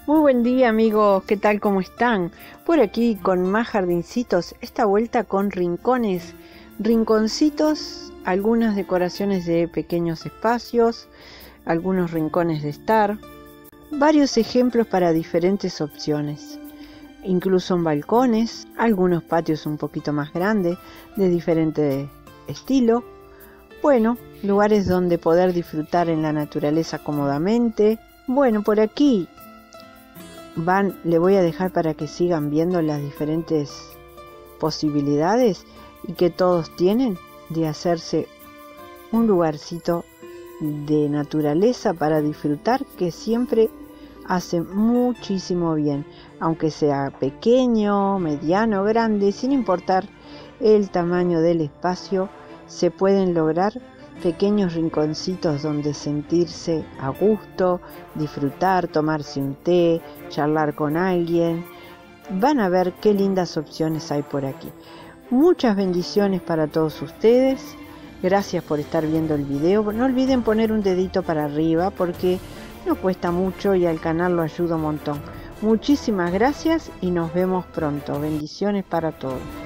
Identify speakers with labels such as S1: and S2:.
S1: Muy buen día amigos, ¿qué tal? ¿Cómo están? Por aquí con más jardincitos, esta vuelta con rinconcitos, algunas decoraciones de pequeños espacios, algunos rincones de estar, varios ejemplos para diferentes opciones, incluso en balcones, algunos patios un poquito más grandes, de diferente estilo, bueno, lugares donde poder disfrutar en la naturaleza cómodamente. Bueno, por aquí le voy a dejar para que sigan viendo las diferentes posibilidades y que todos tienen de hacerse un lugarcito de naturaleza para disfrutar, que siempre hace muchísimo bien, aunque sea pequeño, mediano, grande, sin importar el tamaño del espacio, se pueden lograr pequeños rinconcitos donde sentirse a gusto, disfrutar, tomarse un té, charlar con alguien. Van a ver qué lindas opciones hay por aquí. Muchas bendiciones para todos ustedes. Gracias por estar viendo el video. No olviden poner un dedito para arriba porque no cuesta mucho y al canal lo ayuda un montón. Muchísimas gracias y nos vemos pronto. Bendiciones para todos.